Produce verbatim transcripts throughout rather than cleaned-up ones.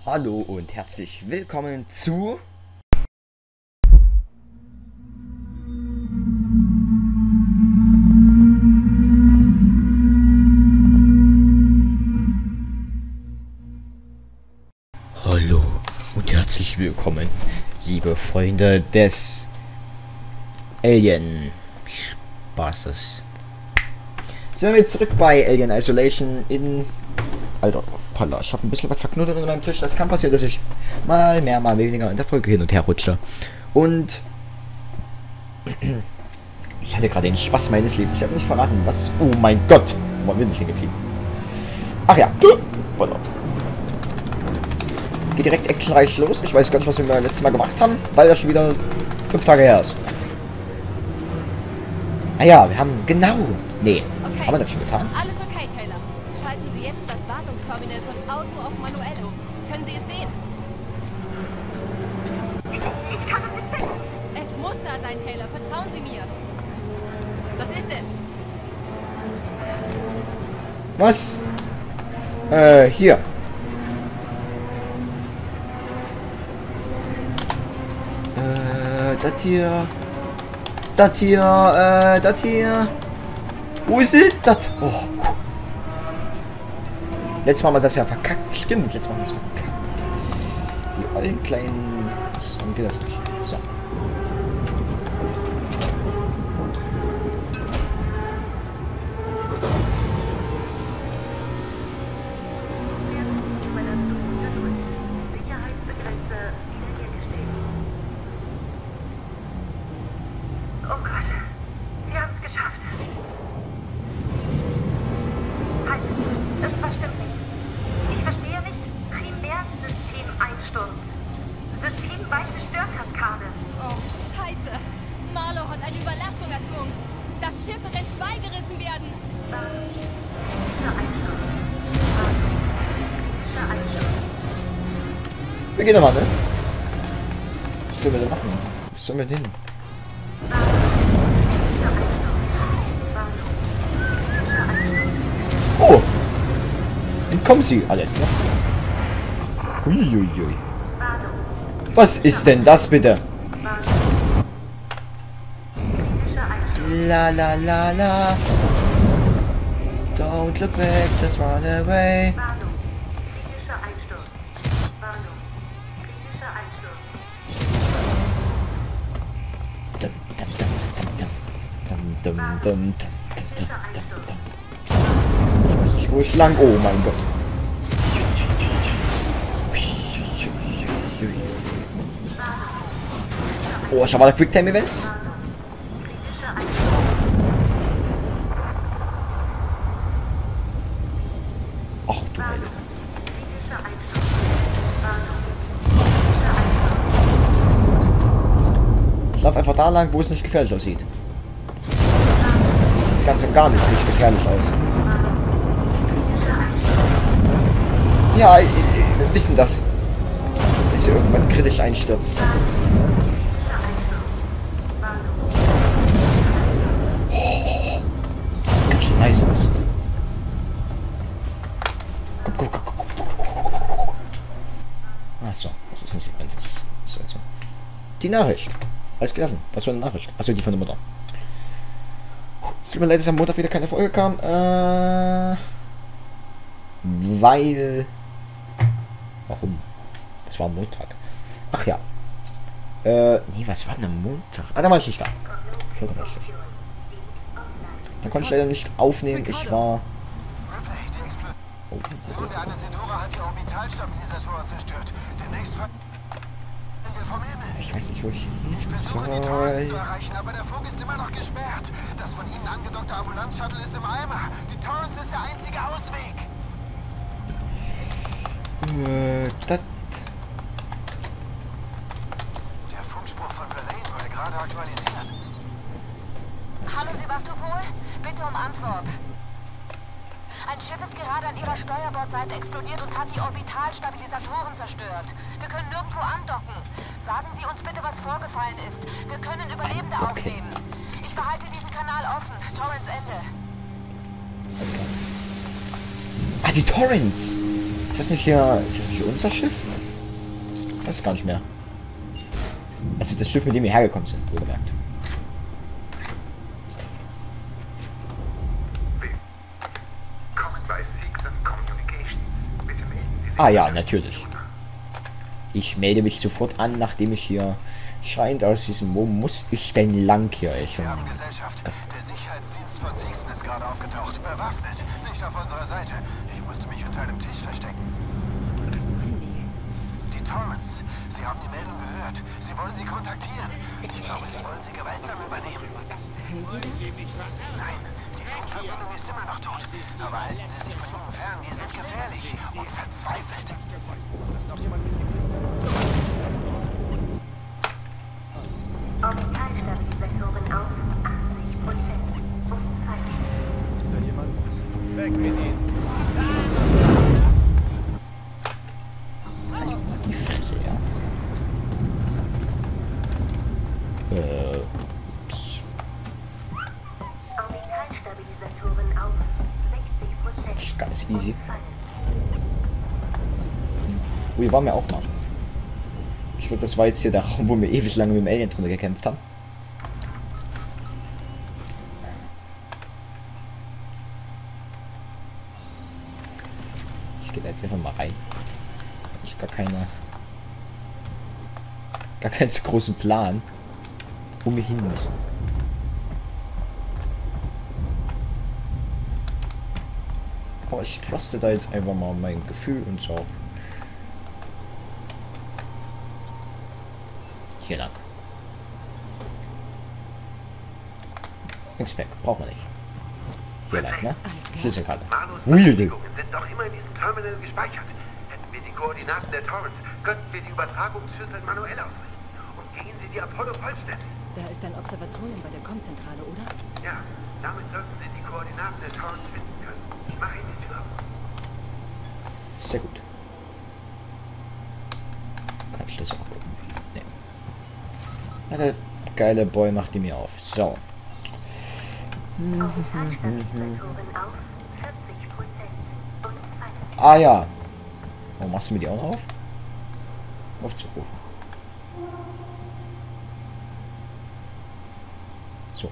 Hallo und herzlich willkommen zu Hallo und herzlich willkommen, liebe Freunde des Alien Spaßes. Sind wir zurück bei Alien Isolation in... Alter, Palla, ich habe ein bisschen was verknotet unter meinem Tisch. Das kann passieren, dass ich mal mehr, mal weniger in der Folge hin und her rutsche. Und ich hatte gerade den Spaß meines Lebens. Ich habe nicht verraten, was... Oh mein Gott! Wo bin ich hingeblieben? Ach ja. Voilà. Geht direkt actionreich los. Ich weiß gar nicht, was wir beim letzten Mal gemacht haben, weil das schon wieder fünf Tage her ist. Ah ja, wir haben... Genau! Nee, okay. Haben wir das schon getan? Alles okay, Taylor. Schalten Sie jetzt das Wartungsterminal von Auto auf manuell um. Können Sie es sehen? Ich kann es nicht finden. Es muss da sein, Taylor. Vertrauen Sie mir. Was ist es? Was? Äh, hier. Äh, das hier. Das hier, äh, das hier. Wo ist es? Das? Oh. Letztes Mal haben wir das ja verkackt. Stimmt, letztes Mal haben wir das verkackt. Die allen kleinen... So geht das nicht. So. Oh Gott, Sie haben es geschafft. Halt, irgendwas stimmt nicht. Ich verstehe nicht. Primärsystemeinsturz. Systemweite Störkaskade. Oh, scheiße. Marlow hat eine Überlastung erzwungen. Das Schiff wird in zwei gerissen werden. Kritischer Einsturz. Kritischer Einsturz. Wir gehen aber, ne? Was sollen wir denn machen? Wo sollen wir denn hin? Oh! Entkommen Sie alle. Uiuiui. Was ist denn das bitte? La la la la. Don't look back, just run away. Warnung. Kritischer Einsturz. Warnung. Kritischer Einsturz. Dum, dum, dum, dum, dum, dum, dum, dum, dum, dum, dum. Ich weiß nicht, wo ich lang... Oh mein Gott. Oh, ich habe alle Quicktime-Events. Ach du Heilige. Ich laufe einfach da lang, wo es nicht gefährlich aussieht. Sieht ganz und gar nicht, nicht gefährlich aus. Ja, wir wissen das. Bis er irgendwann kritisch einstürzt. Oh, das sieht ganz schön nice aus. Guck, guck, guck, guck, guck. Achso, das ist nicht Sequenz. So, so. Die Nachricht. Alles klar. Was für eine Nachricht? Achso, die von der Mutter. Es tut mir leid, dass am Montag wieder keine Folge kam. Äh, weil... Warum? Das war am Montag. Ach ja. Äh, nee, was war denn am Montag? Ah, da war ich nicht da. Vollkommen richtig. Da konnte ich leider nicht aufnehmen. Ich war... Oh, Sohn der Anisidora hat die Orbitalstabilisatoren zerstört. Demnächst ver... wir vom Himmel. ich weiß nicht, wo ich... Ich versuche die soll. Torrens zu erreichen, aber der Funk ist immer noch gesperrt. Das von Ihnen angedockte Ambulanz-Shuttle ist im Eimer. Die Torrens ist der einzige Ausweg. Äh, das... Der Funkspruch von Verlaine wurde gerade aktualisiert. Hallo Sebastopol, bitte um Antwort. Ein Schiff ist gerade an ihrer Steuerbordseite explodiert und hat die Orbitalstabilisatoren zerstört. Wir können nirgendwo andocken. Sagen Sie uns bitte, was vorgefallen ist. Wir können Überlebende Andocken. aufnehmen. Ich behalte diesen Kanal offen. Torrens Ende. Alles klar. Ah, die Torrens! Ist das nicht hier... Ist das nicht unser Schiff? Das ist gar nicht mehr. Also das Schiff, mit dem wir hergekommen sind, wohlgemerkt. Willkommen bei Seegson Communications. Bitte melden Sie sich. Ah ja, natürlich. Ich melde mich sofort an, nachdem ich hier... Scheint aus diesem... Wo muss ich denn lang hier? Ich, Wir haben Gesellschaft. Der Sicherheitsdienst von Seegson ist gerade aufgetaucht. Bewaffnet. Nicht auf unserer Seite. Ich musste mich unter einem Tisch verstecken. Was wollen die? Die Torrens. Sie haben die Meldung gehört. Sie wollen Sie kontaktieren. Ich glaube, Sie wollen Sie gewaltsam übernehmen. Können Sie das? Nein, die Funkverbindung ist immer noch tot. Aber halten Sie sich von ihnen fern. Die sind gefährlich und verzweifelt. Orbitalstabilisatoren auf achtzig Prozent. Unfall. Ist da jemand? Weg mit ihm. die Fresse, ja. Äh... Ups. Orbitalstabilisatoren auf sechzig Prozent. Ganz easy. Ui, waren wir auch mal. Ich glaube, das war jetzt hier der Raum, wo wir ewig lange mit dem Alien drin gekämpft haben. Ich gehe da jetzt einfach mal rein. Ich gar keine... Gar keinen so großen Plan, wo wir hin müssen. Aber ich truste da jetzt einfach mal mein Gefühl und so. Hier lang. X-Pack, braucht man nicht. Hier lang, ne? Alles klar. Schlüsselkarte. Marlos Ui, Beschäftigungen sind noch immer in diesem Terminal gespeichert. Hätten wir die Koordinaten der Torrens, könnten wir die Übertragungsschüsseln manuell ausrichten. Und gehen Sie die Apollo vollständig. Da ist ein Observatorium bei der Com-Zentrale, oder? Ja, damit sollten Sie die Koordinaten der Torrens finden können. Ich mache Ihnen die Tür auf. Sehr gut. Kein Schlüssel abholen. Nee. Na, der geile Boy macht die mir auf. So. Orbitalstabilisatoren auf vierzig Prozent. Unfall. Ah ja. Warum machst du mir die auch noch auf? Aufzurufen. So.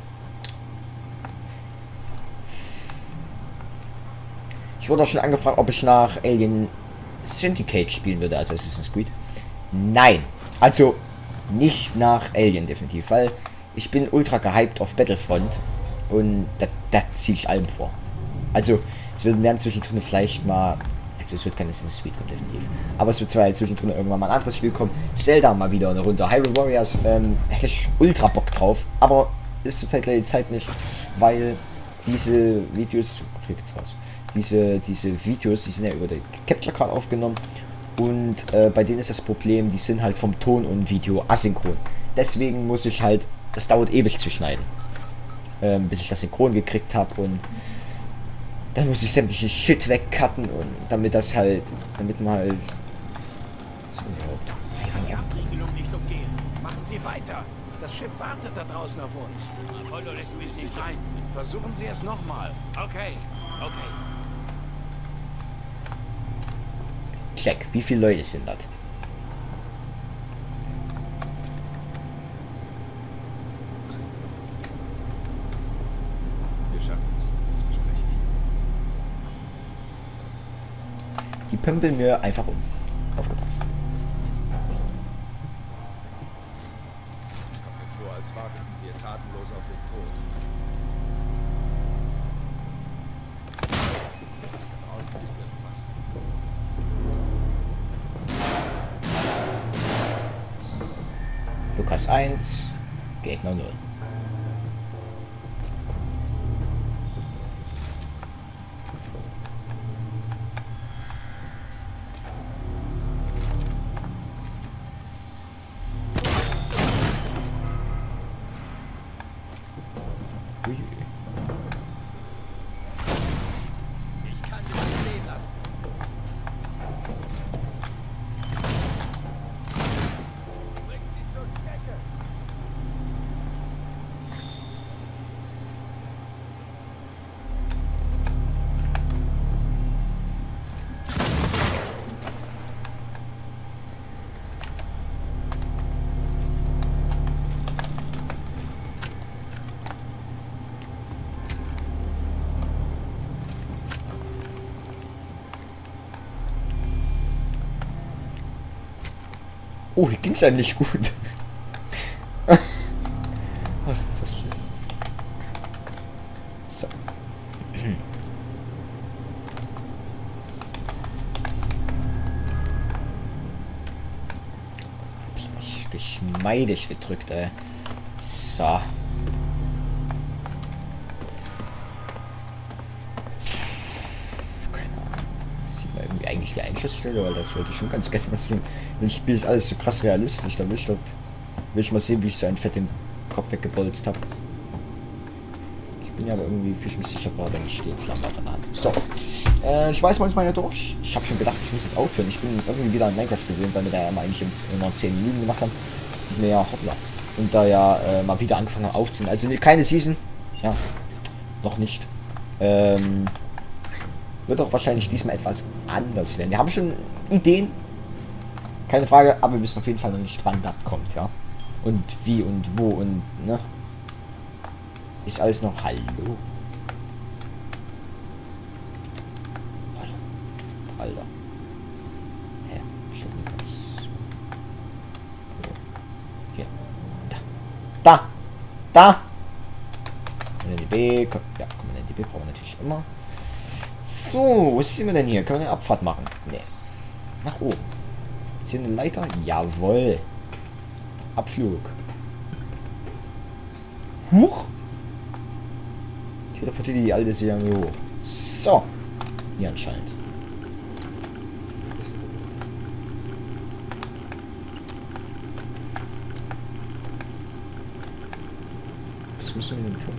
Ich wurde auch schon angefragt, ob ich nach Alien Syndicate spielen würde, also Assassin's Creed. Nein. Also nicht nach Alien definitiv, weil ich bin ultra gehypt auf Battlefront und da, da ziehe ich allem vor. Also es wird werden zwischendrin vielleicht mal, also es wird kein Assassin's Creed kommen definitiv, aber es wird zwar zwischendrin irgendwann mal ein anderes Spiel kommen. Zelda mal wieder eine Runde. Hyrule Warriors ähm, hätte ich ultra Bock drauf, aber ist zurzeit leider die Zeit nicht, weil diese Videos, okay, geht's raus. Diese, diese Videos, die sind ja über die Capture Card aufgenommen und äh, bei denen ist das Problem, die sind halt vom Ton und Video asynchron. Deswegen muss ich halt, das dauert ewig zu schneiden, ähm, bis ich das synchron gekriegt habe und dann muss ich sämtliche Shit wegcutten und damit das halt, damit man halt... Was ist überhaupt? Ich kann die Abriegelung nicht umgehen. Machen Sie weiter. Das Schiff wartet da draußen auf uns. Apollo lässt mich nicht rein. Versuchen Sie es nochmal. Okay, okay. Check, wie viele Leute sind das? Wir schaffen es. Das verspreche ich. Die pömpeln mir einfach um. Aufgepasst. Kommt mir vor, als warteten wir tatenlos auf den Tod. Draußen ist irgendwas. Lukas eins, Gegner null. Ui. Ich kann dich nicht stehen lassen. Bringt sie zur Strecke. Oh, hier ging's eigentlich gut. Ach, ist das schön. So. Hab ich mich geschmeidig gedrückt, ey. So. Keine Ahnung. Sieht man irgendwie eigentlich die Einschlussstelle, weil das würde ich schon ganz gerne mal sehen. Das Spiel ist alles so krass realistisch, da will ich, dort, will ich mal sehen, wie ich so ein Fett den Kopf weggebolzt habe. Ich bin ja aber irgendwie, fühle ich mich sicher gerade nicht den Flammenwerfer in der Hand. So. Äh, ich weiß mal jetzt mal hier durch. Ich habe schon gedacht, ich muss jetzt aufhören. Ich bin irgendwie wieder an Minecraft gewöhnt, weil wir da ja immer eigentlich immer zehn Minuten gemacht haben. Und mehr, hoppla. Und da ja äh, mal wieder angefangen haben aufzunehmen. Also keine Season. Ja. Noch nicht. Ähm, wird auch wahrscheinlich diesmal etwas anders werden. Wir haben schon Ideen. Keine Frage, aber wir wissen auf jeden Fall noch nicht, wann das kommt, ja. Und wie und wo und, ne? Ist alles noch hallo. Alter. Hä? Ich hab nicht ganz. Hier. Da. Da! Da! Kommandant D B. Komm, ja, Kommandant D B brauchen wir natürlich immer. So, was sind wir denn hier? Können wir eine Abfahrt machen? Nee. Nach oben. Ist hier eine Leiter? Jawohl. Abflug. Huch! Teleportiert die alte Serie hoch. So. Hier anscheinend. Was müssen wir denn tun?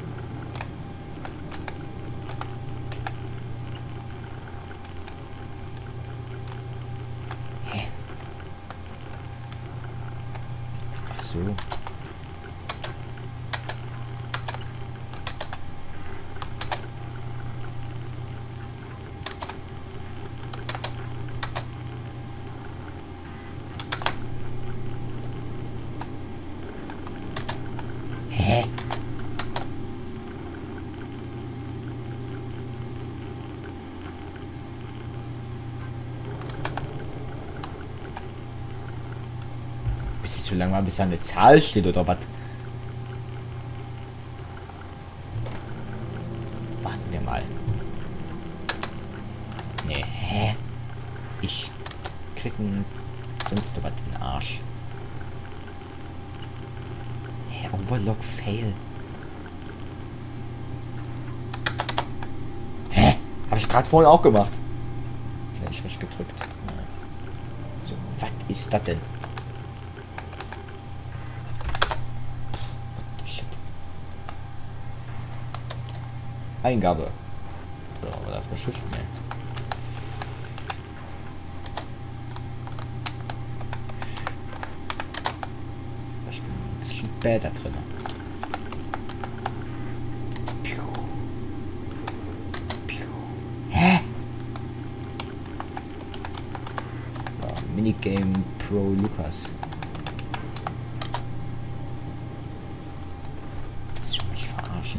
Hä? Ach so. Hä? Bis nicht so lange mal, bis da eine Zahl steht oder was? Warten wir mal. Nee, hä? Ich krieg ein sonst was in den Arsch. Hä, Overlock Fail. Hä? Habe ich gerade vorhin auch gemacht. Vielleicht nicht richtig gedrückt. So, was ist das denn? Shit. Eingabe. So, aber das war Schiff. Nee. Ich bin ein bisschen bad da drin. Hä? Ja, Minigame Pro Lukas. Das will mich verarschen.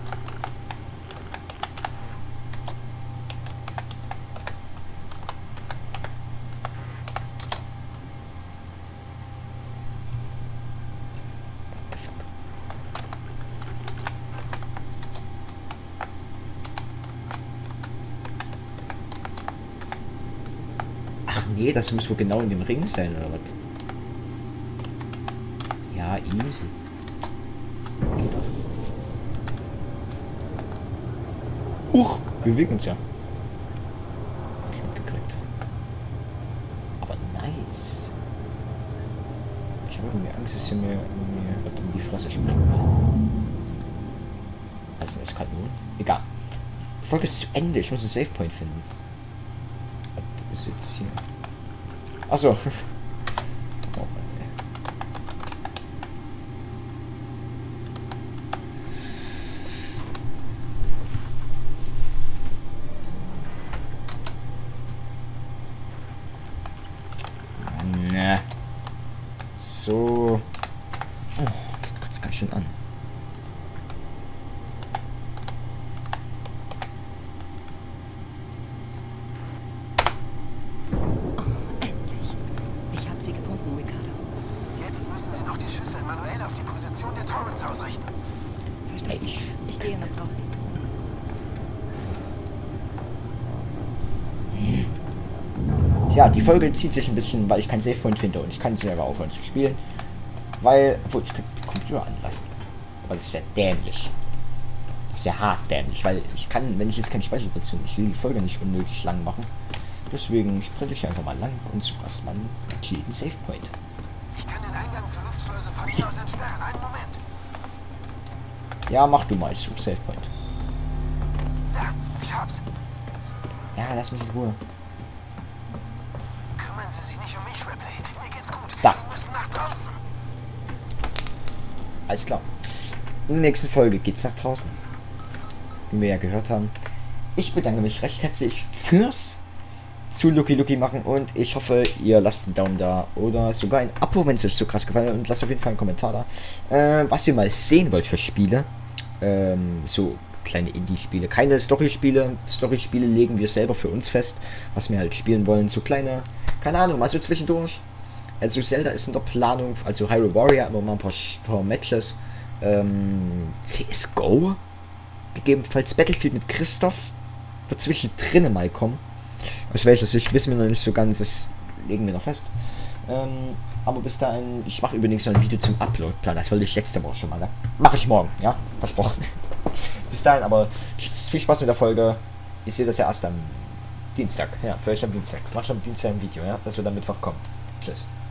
Ach nee, das muss wohl genau in dem Ring sein, oder was? Ja, easy. Geht doch. Huch, wir bewegen uns ja. Hab ich mitgekriegt. Aber nice. Ich habe irgendwie Angst, dass sie mir, mir was um die Fresse springen will. Also es kann nun. Egal. Die Folge ist zu Ende. Ich muss einen Save Point finden. Was ist jetzt hier? Achso. Oh, ey. Na. So. Oh, geht kurz ganz schön an. gehe nach draußen. Ja, die Folge zieht sich ein bisschen, weil ich keinen Savepoint finde und ich kann selber aufhören zu spielen. Weil, obwohl, ich könnte den Computer anlassen. Aber das wäre dämlich. Das wäre hart dämlich, weil ich kann, wenn ich jetzt keine Speicherplatz ich will die Folge nicht unnötig lang machen. Deswegen sprinte ich einfach mal lang und suche erstmal einen cleanen Savepoint. Ich kann den Eingang zur Luftschleuse von hier aus entsperren. Einen Moment. Ja, mach du mal, ich suche Savepoint. Da, ich hab's. Ja, lass mich in Ruhe. Kümmern Sie sich nicht um mich, Ripley. Mir geht's gut. Da. Sie müssen nach draußen. Alles klar. In der nächsten Folge geht's nach draußen. Wie wir ja gehört haben. Ich bedanke mich recht herzlich fürs zu Lucky Lucky machen und ich hoffe, ihr lasst einen Daumen da oder sogar ein Abo, wenn es euch so krass gefallen hat und lasst auf jeden Fall einen Kommentar da, äh, was ihr mal sehen wollt für Spiele. Ähm, so kleine Indie-Spiele, keine Story-Spiele. Story-Spiele legen wir selber für uns fest, was wir halt spielen wollen. So kleine, keine Ahnung, mal so zwischendurch. Also Zelda ist in der Planung, also Hyrule Warrior, immer mal ein paar, paar Matches. Ähm, C S G O, gegebenenfalls Battlefield mit Christoph, wird zwischendrin mal kommen. Aus welcher Sicht wissen wir noch nicht so ganz, das legen wir noch fest. Ähm, aber bis dahin, ich mache übrigens noch ein Video zum Upload-Plan, das wollte ich letzte Woche schon mal, ne? Mache ich morgen, ja, versprochen. Bis dahin, aber viel Spaß mit der Folge. Ich sehe das ja erst am Dienstag, ja, vielleicht am Dienstag. Mach schon am Dienstag ein Video, ja, dass wir dann Mittwoch kommen. Tschüss.